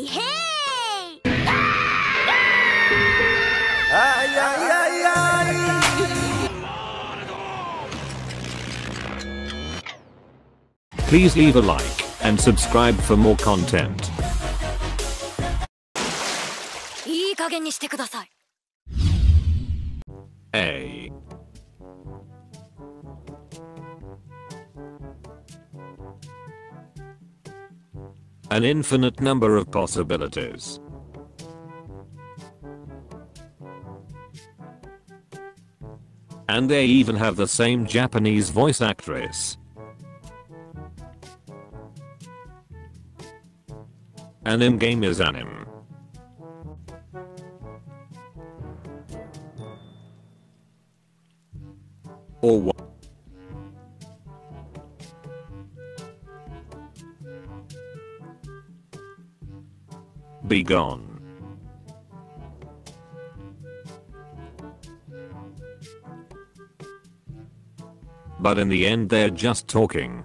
Hey, hey! Ay, ay, ay, ay. Please leave a like and subscribe for more content. いい加減にしてください。 A. An infinite number of possibilities. And they even have the same Japanese voice actress. Anim game is anim. Or what? Be gone. But in the end they're just talking.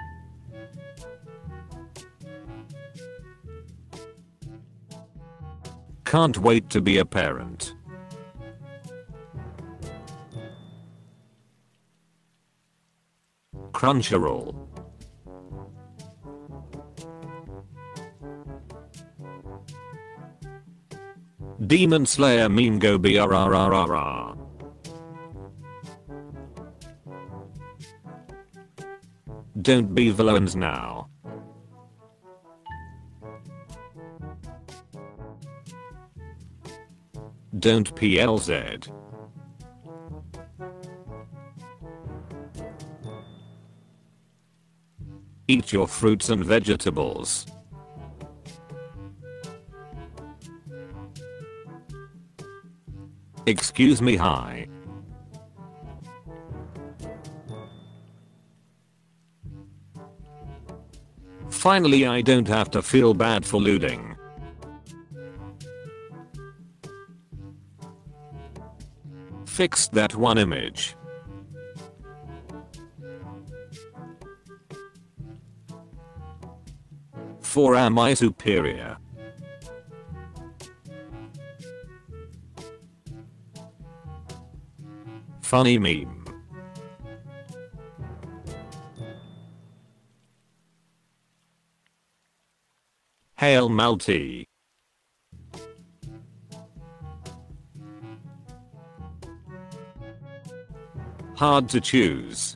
Can't wait to be a parent. Crunchyroll. Demon Slayer meme go brrrrrr. Don't be villains now. Don't PLZ. Eat your fruits and vegetables. Excuse me, hi. Finally, I don't have to feel bad for looting. Fixed that one image. For am I superior? Funny meme. Hail Malty. Hard to choose.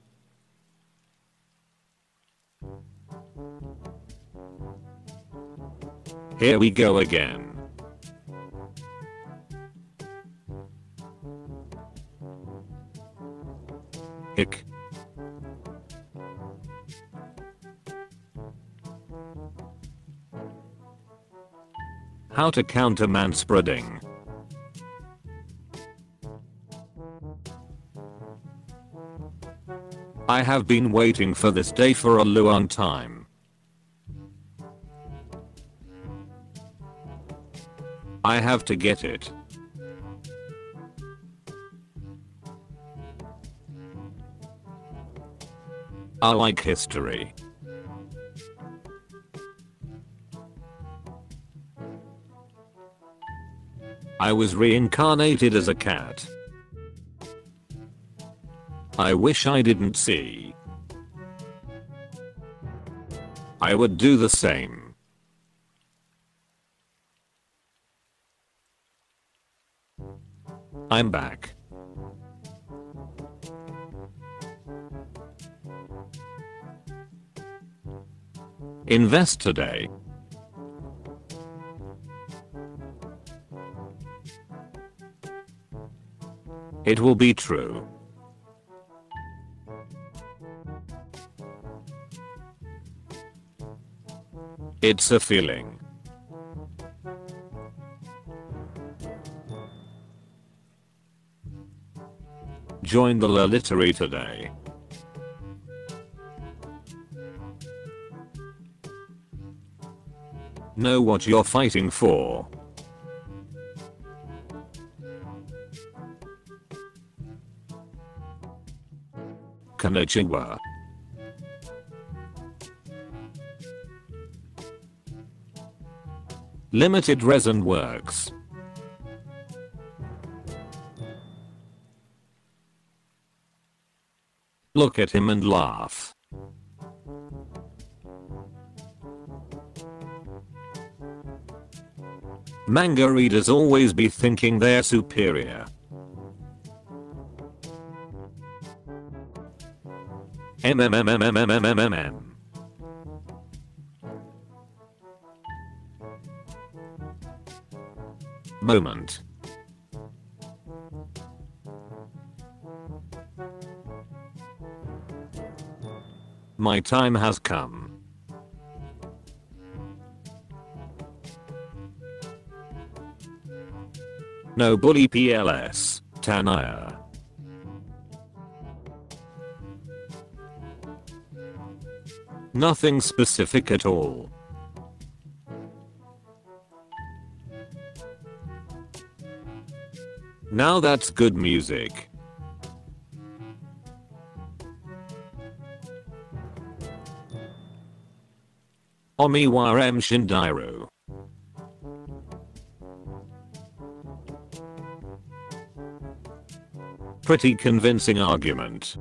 Here we go again. Hick. How to counter manspreading. I have been waiting for this day for a long time. I have to get it. I like history. I was reincarnated as a cat. I wish I didn't see. I would do the same. I'm back. Invest today. It will be true. It's a feeling. Join the Lolitary today. Know what you're fighting for. Konnichiwa. Limited resin works. Look at him and laugh. Manga readers always be thinking they're superior. MMMMMMMMM. Moment. My time has come. No bully PLS, Tanaya. Nothing specific at all. Now that's good music. Omiwarem Shindairu. Pretty convincing argument.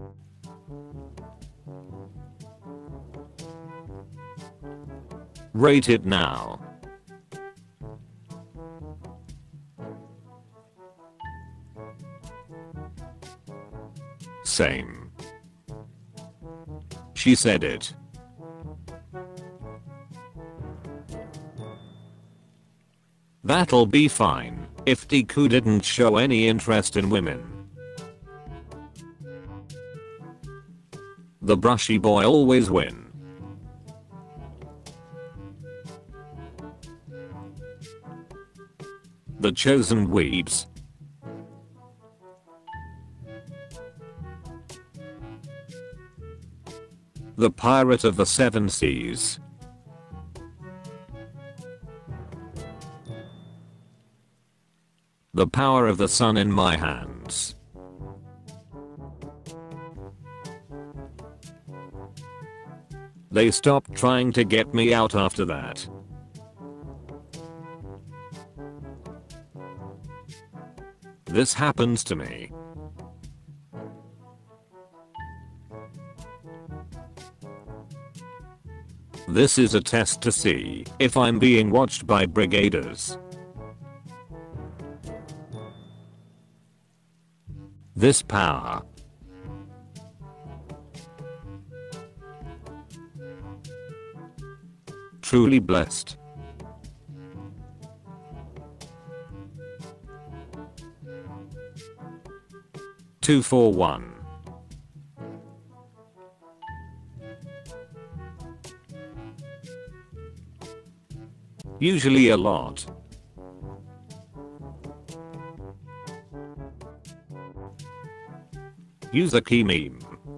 Rate it now. Same. She said it. That'll be fine if Deku didn't show any interest in women. The brushy boy always win. The chosen weebs. The pirate of the seven seas. The power of the sun in my hands. They stopped trying to get me out after that. This happens to me. This is a test to see if I'm being watched by brigaders. This power. Truly blessed. Two for one. Usually a lot. Use a key meme.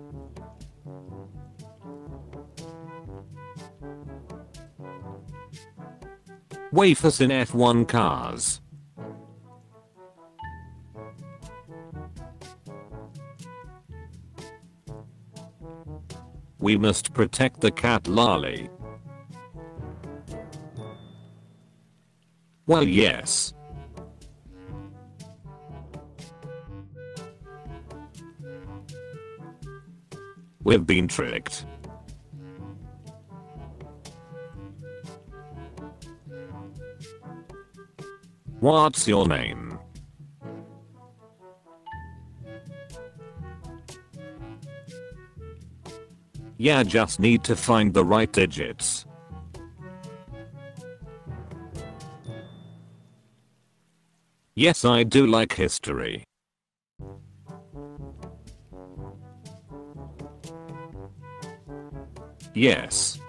Wafers in F1 cars. We must protect the cat Lali. Well, yes. We've been tricked. What's your name? Yeah, just need to find the right digits. Yes, I do like history. Yes.